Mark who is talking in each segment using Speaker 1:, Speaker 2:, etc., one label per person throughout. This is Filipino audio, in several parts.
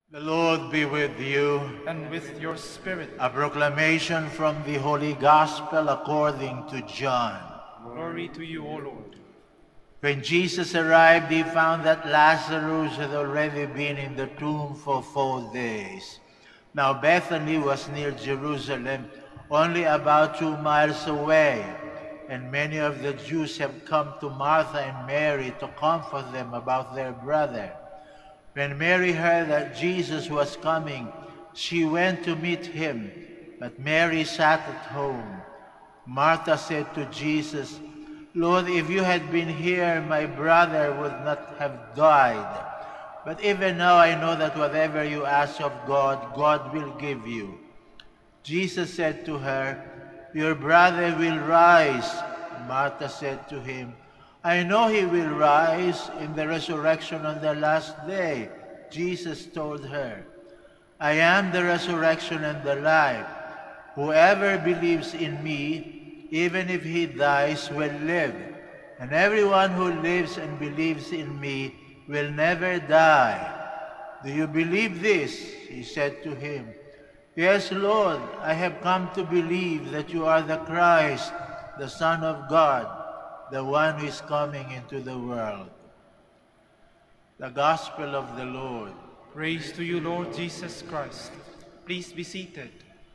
Speaker 1: The Lord be with you.
Speaker 2: And with your spirit.
Speaker 1: A proclamation from the Holy Gospel according to John.
Speaker 2: Glory to you, O Lord.
Speaker 1: When Jesus arrived, he found that Lazarus had already been in the tomb for 4 days. Now Bethany was near Jerusalem, only about 2 miles away, and many of the Jews have come to Martha and Mary to comfort them about their brother. When Mary heard that Jesus was coming, she went to meet him, but Mary sat at home. Martha said to Jesus, "Lord, if you had been here, my brother would not have died. But even now I know that whatever you ask of God, God will give you." Jesus said to her, "Your brother will rise." Martha said to him, "I know he will rise in the resurrection on the last day." Jesus told her, "I am the resurrection and the life. Whoever believes in me, even if he dies, will live. And everyone who lives and believes in me will never die. Do you believe this?" He said to him, "Yes, Lord, I have come to believe that you are the Christ, the Son of God, the one who is coming into the world." The Gospel of the Lord.
Speaker 2: Praise to you, Lord Jesus Christ. Please be seated.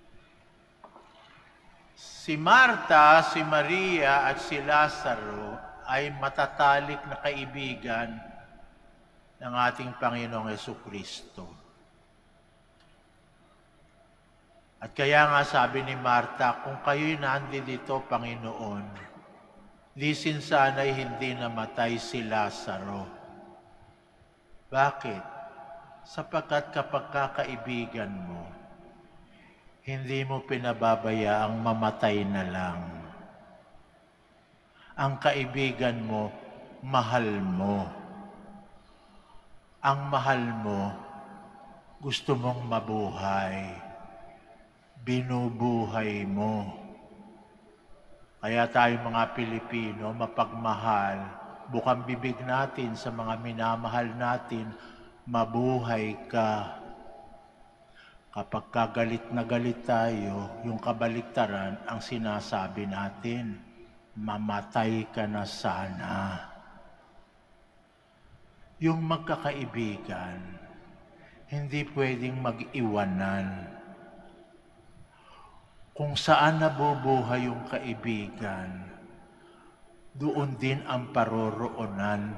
Speaker 1: Si Marta, si Maria at si Lazaro ay matatalik na kaibigan ng ating Panginoong Jesucristo. At kaya nga sabi ni Marta, "Kung kayo'y nandito, Panginoon, lisin sana'y hindi namatay si Lazaro." Bakit? Sapagkat kapag kakaibigan mo, hindi mo pinababayaang mamatay na lang. Ang kaibigan mo, mahal mo. Ang mahal mo, gusto mong mabuhay. Binubuhay mo. Kaya tayo mga Pilipino, mapagmahal, bukang bibig natin sa mga minamahal natin, mabuhay ka. Kapag galit na galit tayo, yung kabaliktaran ang sinasabi natin, mamatay ka na sana. Yung magkakaibigan, hindi pwedeng mag-iwanan. Kung saan nabubuhay yung kaibigan, doon din ang paroroonan.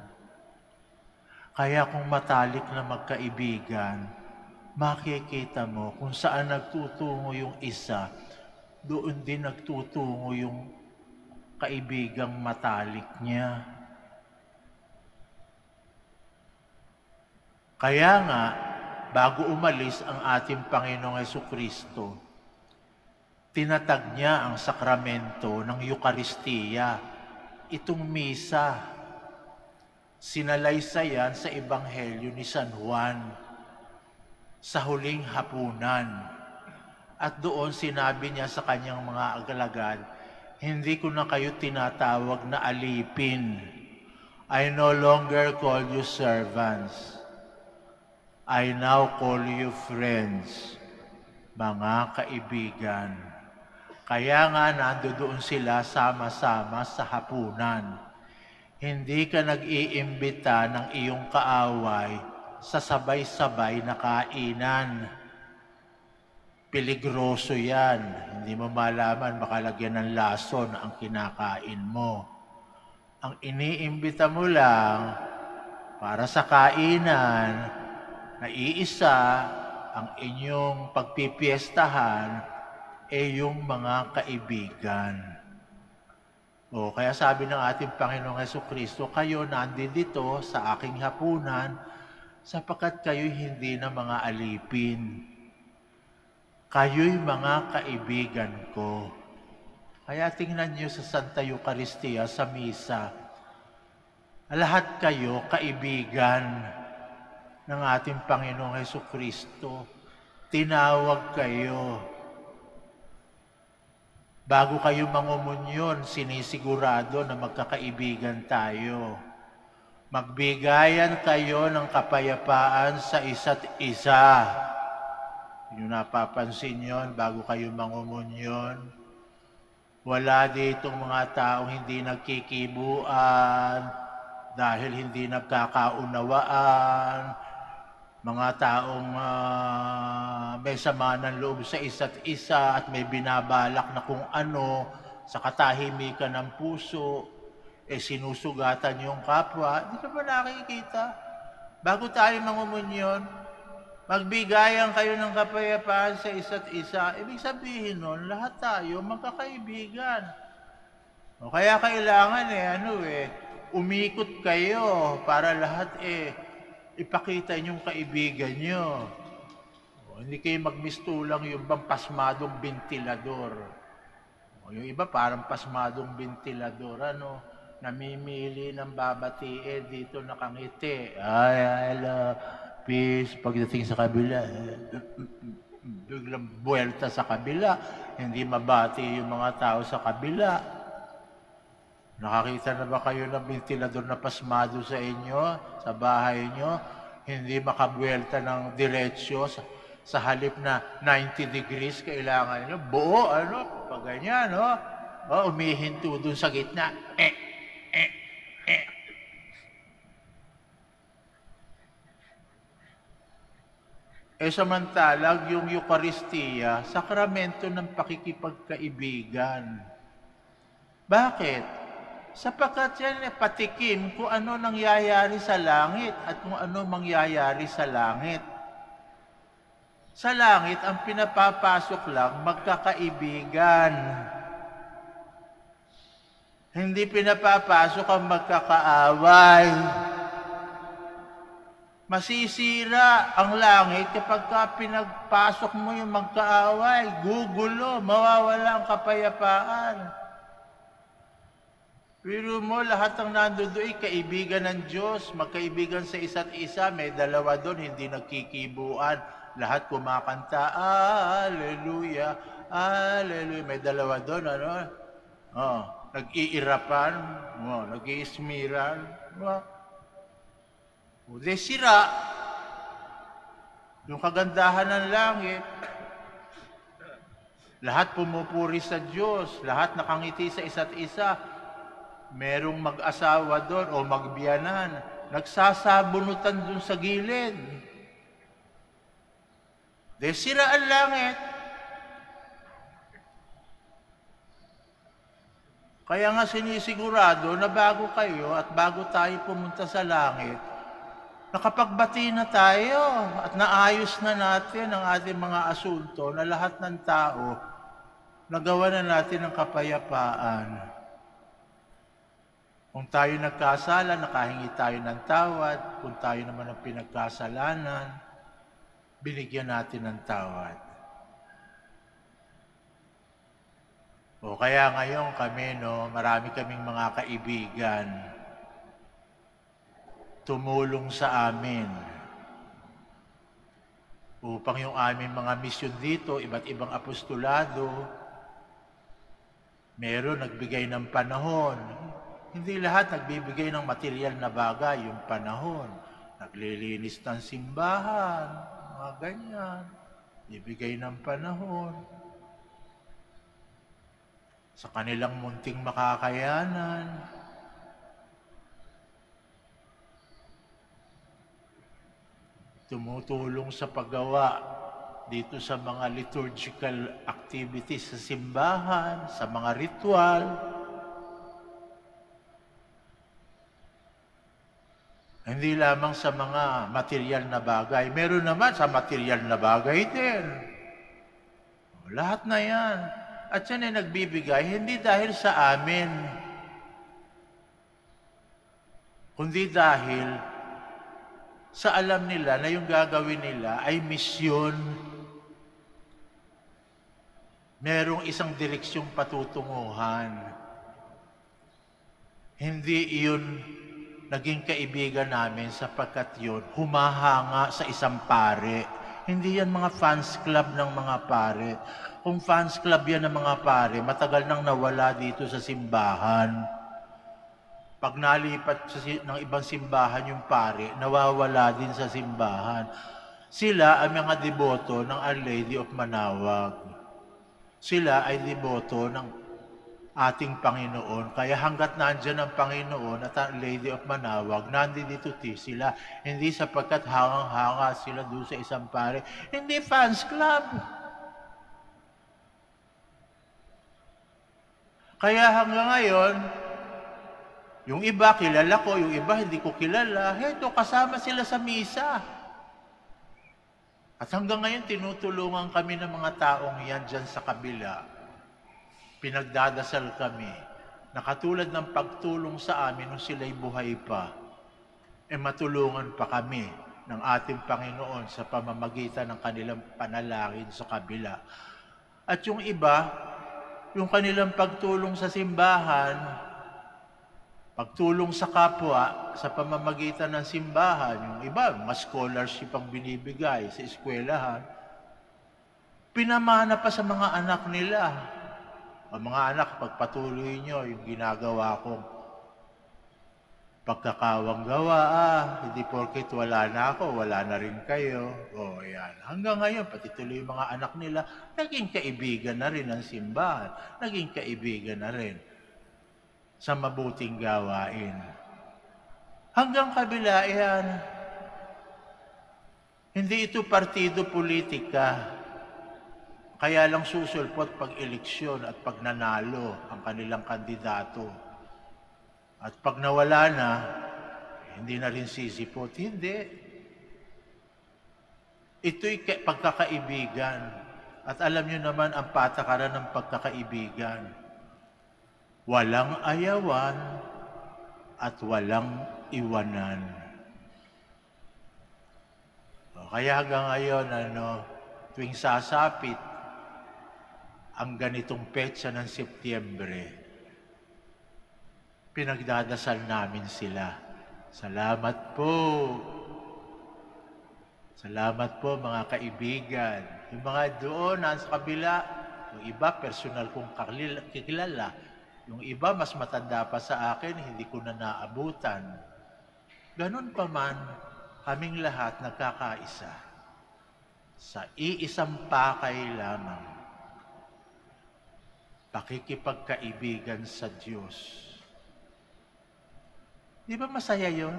Speaker 1: Kaya kung matalik na magkaibigan, makikita mo kung saan nagtutungo yung isa, doon din nagtutungo yung kaibigang matalik niya. Kaya nga, bago umalis ang ating Panginoong Jesucristo, tinatag niya ang sakramento ng Eucharistia, itong misa. Sinalaysayan sa Ebanghelyo ni San Juan sa huling hapunan. At doon sinabi niya sa kanyang mga alagad, "Hindi ko na kayo tinatawag na alipin. I no longer call you servants. I now call you friends." Mga kaibigan. Kaya nga nandoon sila sama-sama sa hapunan. Hindi ka nag-iimbita ng iyong kaaway sa sabay-sabay na kainan. Peligroso yan. Hindi mo malaman, makalagyan ng lason ang kinakain mo. Ang iniimbita mo lang para sa kainan na iisa ang inyong pagpipiestahan yung mga kaibigan. Kaya sabi ng ating Panginoong Jesucristo, "Kayo nandito sa aking hapunan sapagkat kayo'y hindi na mga alipin. Kayo'y mga kaibigan ko." Kaya tingnan niyo sa Santa Eucharistia, sa Misa, lahat kayo kaibigan ng ating Panginoong Jesucristo. Tinawag kayo. Bago kayo mangumunyon, sinisigurado na magkakaibigan tayo. Magbigayan kayo ng kapayapaan sa isa't isa. Yung napapansin yon bago kayo mangumunyon. Wala ditong mga taong hindi nagkikibuan dahil hindi nagkakaunawaan, mga taong may sama ng loob sa isa't isa at may binabalak na kung ano sa katahimikan ng puso, sinusugatan yung kapwa. Hindi ka ba nakikita? Bago tayo mangumunyon, magbigayan kayo ng kapayapaan sa isa't isa. Ibig sabihin nun, lahat tayo magkakaibigan. O kaya kailangan umikot kayo para lahat ipakita yung kaibigan nyo. O, hindi kayo magmistulang yung bang pasmadong ventilador. O, yung iba parang pasmadong ventilador, namimili ng babatiin dito nakangiti. Ay, hello. Peace, pagdating sa kabila, biglang buwelta sa kabila, hindi mabati yung mga tao sa kabila. Nakakita na ba kayo ng ventilador na pasmado sa inyo, sa bahay nyo? Hindi makabuwelta ng diretsyo sa halip na 90 degrees kailangan nyo. Buo, pag ganyan, umihinto dun sa gitna. Samantalang yung Eucharistia, sakramento ng pakikipagkaibigan. Bakit? Sapagkat yan patikim kung ano nangyayari sa langit at kung ano mangyayari sa langit. Sa langit, ang pinapapasok lang, magkakaibigan. Hindi pinapapasok ang magkakaaway. Masisira ang langit kapag pinagpasok mo yung magkaaway, gugulo, mawawala ang kapayapaan. Pero mo, lahat ng nandoon kaibigan ng Diyos, magkaibigan sa isa't isa, may dalawa doon, hindi nagkikibuan. Lahat kumakanta, Alleluia, Alleluia. May dalawa doon, nag-iirapan, nag-iismiran, sira yung kagandahan ng langit. Lahat pumupuri sa Diyos, lahat nakangiti sa isa't isa. Merong mag-asawa doon o magbiyanan, nagsasabunutan doon sa gilid. Sira ang langit. Kaya nga sinisigurado na bago kayo at bago tayo pumunta sa langit, nakapagbati na tayo at naayos na natin ang ating mga asunto na lahat ng tao nagawa na natin ng kapayapaan. Kung tayo nagkasala, nakahingi tayo ng tawad. Kung tayo naman ang pinagkasalanan, binigyan natin ng tawad. O kaya ngayon kami, marami kaming mga kaibigan tumulong sa amin upang yung aming mga misyon dito, iba't ibang apostolado, meron nagbigay ng panahon. Hindi lahat nagbibigay ng material na bagay, yung panahon. Naglilinis ng simbahan, mga ganyan. Ibigay ng panahon. Sa kanilang munting makakayanan, tumutulong sa paggawa dito sa mga liturgical activities sa simbahan, sa mga ritual. Hindi lamang sa mga material na bagay. Meron naman sa material na bagay din. Lahat na yan. At yan ay nagbibigay, hindi dahil sa amin, kundi dahil sa alam nila na yung gagawin nila ay misyon. Merong isang direksyong patutunguhan. Hindi iyon naging kaibigan namin sapagkat yun humahanga sa isang pare. Hindi yan mga fans club ng mga pare. Kung fans club yan ng mga pare, matagal nang nawala dito sa simbahan. Pag nalipat ng ibang simbahan yung pare, nawawala din sa simbahan. Sila ay mga deboto ng Our Lady of Manaoag. Sila ay deboto ng ating Panginoon. Kaya hanggat nandyan ang Panginoon at Our Lady of Manaoag, nandito sila. Hindi sapagkat hangang-hanga sila doon sa isang pare. Hindi fans club. Kaya hanggang ngayon, yung iba kilala ko, yung iba hindi ko kilala, heto kasama sila sa misa. At hanggang ngayon, tinutulungan kami ng mga taong yan dyan sa kabila. Pinagdadasal kami na katulad ng pagtulong sa amin nung sila'y buhay pa, matulungan pa kami ng ating Panginoon sa pamamagitan ng kanilang panalangin sa kabila. At yung iba, yung kanilang pagtulong sa simbahan, pagtulong sa kapwa sa pamamagitan ng simbahan, yung iba, mga scholarship ang binibigay sa eskwelahan, pinamana pa sa mga anak nila. O mga anak, pagpatuloy nyo yung ginagawa kong pagkakawang gawa, hindi porket wala na ako, wala na rin kayo. O yan, hanggang ngayon, pati tuloy yung mga anak nila, naging kaibigan na rin ng simbahan, naging kaibigan na rin sa mabuting gawain. Hanggang kabila yan, hindi ito partido politika. Kaya lang susulpot pag eleksyon at pag nanalo ang kanilang kandidato. At pag nawala na, hindi na rin sisipot. Hindi. Ito'y pagkakaibigan. At alam niyo naman ang patakaran ng pagkakaibigan. Walang ayawan at walang iwanan. Kaya hanggang ngayon, tuwing sasapit ang ganitong petsa ng Setyembre, pinagdadasal namin sila. Salamat po. Salamat po mga kaibigan. Yung mga doon, nasa kabila, yung iba personal kong kakilala, yung iba mas matanda pa sa akin, hindi ko na naabutan. Ganun pa man, kaming lahat nagkaka-isa sa iisang pakay lamang. Pakikipagkaibigan sa Diyos. Di ba masaya yun?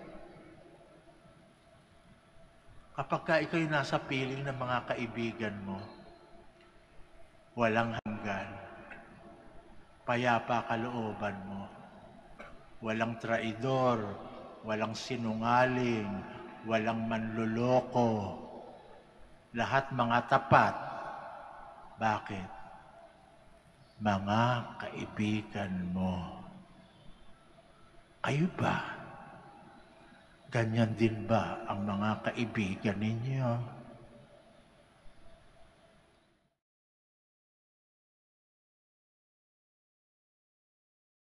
Speaker 1: Kapag ikaw'y nasa piling ng mga kaibigan mo, walang hanggan. Payapa kalooban mo. Walang traidor, walang sinungaling, walang manluloko. Lahat mga tapat. Bakit? Mga kaibigan mo. Kayo ba? Ganyan din ba ang mga kaibigan ninyo?